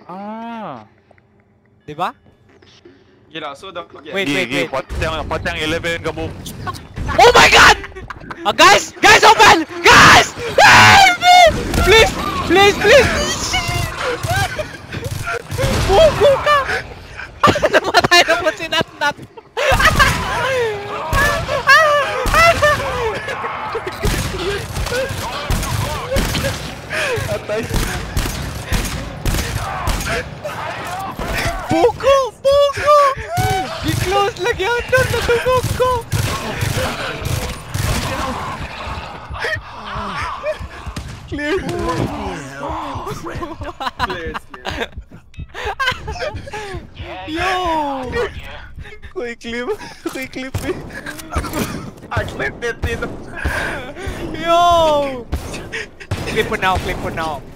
Ah. Diba? Wait. Pot yang 11 kabuk. Oh my god! Guys! Guys, open! Guys! Help me! Please! Buko ka! Namatay na po si Nat. Atay. Buko! Di-close lagi yan doon! Natubog ko! Clear. Yo! Quick clip eh. Clip it dito. Yo! Clip mo now.